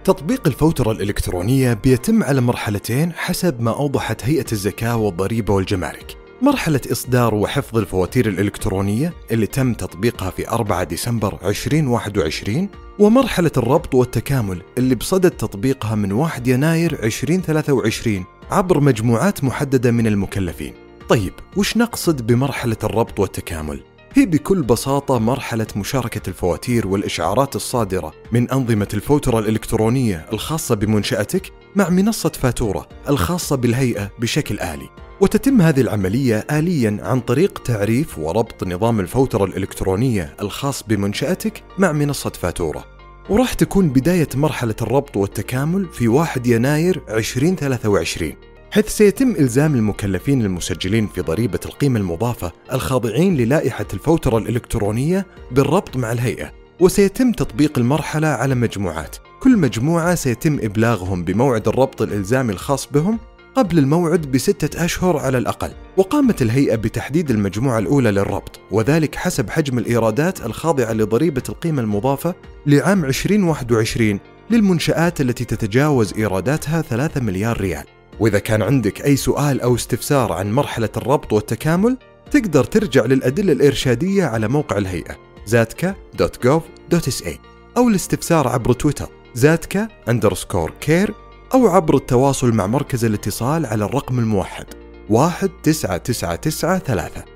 تطبيق الفوترة الإلكترونية بيتم على مرحلتين حسب ما أوضحت هيئة الزكاة والضريبة والجمارك. مرحلة إصدار وحفظ الفواتير الإلكترونية اللي تم تطبيقها في 4 ديسمبر 2021، ومرحلة الربط والتكامل اللي بصدد تطبيقها من 1 يناير 2023 عبر مجموعات محددة من المكلفين. طيب، وش نقصد بمرحلة الربط والتكامل؟ هي بكل بساطة مرحلة مشاركة الفواتير والإشعارات الصادرة من أنظمة الفوترة الإلكترونية الخاصة بمنشأتك مع منصة فاتورة الخاصة بالهيئة بشكل آلي. وتتم هذه العملية آلياً عن طريق تعريف وربط نظام الفوترة الإلكترونية الخاص بمنشأتك مع منصة فاتورة. وراح تكون بداية مرحلة الربط والتكامل في 1 يناير 2023، حيث سيتم إلزام المكلفين المسجلين في ضريبة القيمة المضافة الخاضعين للائحة الفوترة الإلكترونية بالربط مع الهيئة. وسيتم تطبيق المرحلة على مجموعات، كل مجموعة سيتم إبلاغهم بموعد الربط الإلزامي الخاص بهم قبل الموعد ب6 أشهر على الأقل. وقامت الهيئة بتحديد المجموعة الأولى للربط، وذلك حسب حجم الإيرادات الخاضعة لضريبة القيمة المضافة لعام 2021 للمنشآت التي تتجاوز إيراداتها 3 مليار ريال. وإذا كان عندك أي سؤال أو استفسار عن مرحلة الربط والتكامل، تقدر ترجع للأدلة الإرشادية على موقع الهيئة zatka.gov.sa، أو الاستفسار عبر تويتر zatka_care، أو عبر التواصل مع مركز الاتصال على الرقم الموحد 19993.